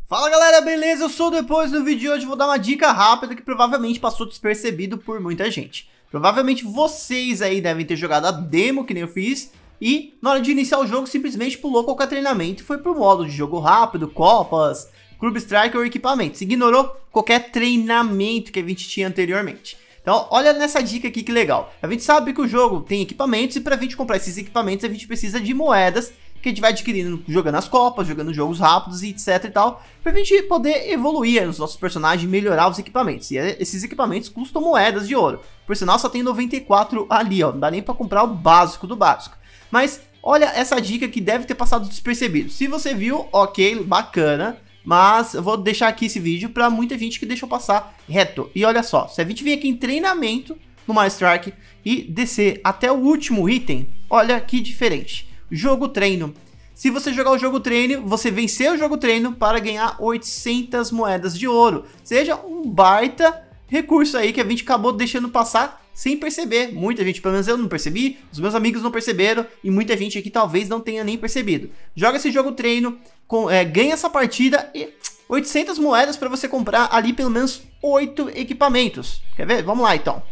Fala galera, beleza? Eu sou o Depois. No vídeo de hoje vou dar uma dica rápida que provavelmente passou despercebido por muita gente. Provavelmente vocês aí devem ter jogado a demo, que nem eu fiz, e na hora de iniciar o jogo simplesmente pulou qualquer treinamento e foi pro modo de jogo rápido, copas, Club Strike ou equipamentos. Ignorou qualquer treinamento que a gente tinha anteriormente. Então olha nessa dica aqui que legal. A gente sabe que o jogo tem equipamentos e pra gente comprar esses equipamentos a gente precisa de moedas que a gente vai adquirindo jogando as copas, jogando jogos rápidos e etc e tal, pra gente poder evoluir nos nossos personagens e melhorar os equipamentos. E esses equipamentos custam moedas de ouro. Por sinal, só tem 94 ali, ó, não dá nem pra comprar o básico do básico. Mas olha essa dica que deve ter passado despercebido. Se você viu, ok, bacana, mas eu vou deixar aqui esse vídeo pra muita gente que deixou passar reto. E olha só, se a gente vir aqui em treinamento no My Strike e descer até o último item, olha que diferente. Jogo treino. Se você jogar o jogo treino, você vencer o jogo treino para ganhar 800 moedas de ouro. Seja um baita recurso aí que a gente acabou deixando passar sem perceber. Muita gente, pelo menos eu não percebi, os meus amigos não perceberam e muita gente aqui talvez não tenha nem percebido. Joga esse jogo treino, ganha essa partida e 800 moedas para você comprar ali pelo menos 8 equipamentos. Quer ver? Vamos lá então.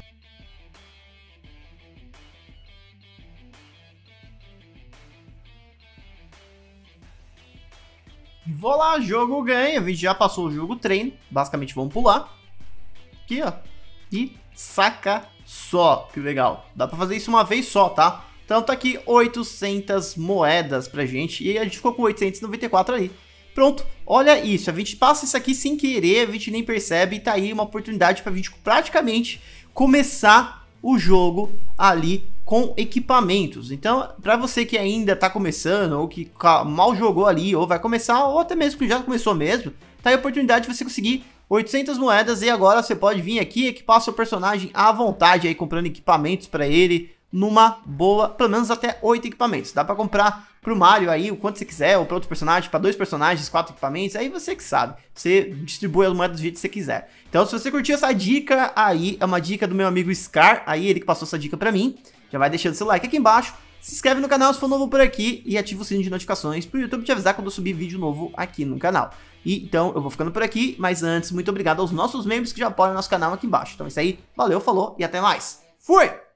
Vou lá, jogo ganha, a gente já passou o jogo treino, basicamente vamos pular, aqui ó, e saca só, que legal, dá pra fazer isso uma vez só, tá? Então tá aqui 800 moedas pra gente, e a gente ficou com 894 ali. Pronto, olha isso, a gente passa isso aqui sem querer, a gente nem percebe, e tá aí uma oportunidade pra gente praticamente começar o jogo ali com equipamentos. Então, para você que ainda tá começando, ou que mal jogou ali, ou vai começar, ou até mesmo que já começou mesmo, tá aí a oportunidade de você conseguir 800 moedas, e agora você pode vir aqui e equipar seu personagem à vontade, aí comprando equipamentos para ele, numa boa, pelo menos até 8 equipamentos. Dá para comprar pro Mario aí o quanto você quiser, ou para outro personagem, para 2 personagens, 4 equipamentos, aí você que sabe. Você distribui as moedas do jeito que você quiser. Então, se você curtiu essa dica aí, é uma dica do meu amigo Scar, aí ele que passou essa dica para mim. Já vai deixando seu like aqui embaixo, se inscreve no canal se for novo por aqui e ativa o sininho de notificações pro YouTube te avisar quando eu subir vídeo novo aqui no canal. E então eu vou ficando por aqui, mas antes, muito obrigado aos nossos membros que já apoiam o nosso canal aqui embaixo. Então é isso aí, valeu, falou e até mais. Fui!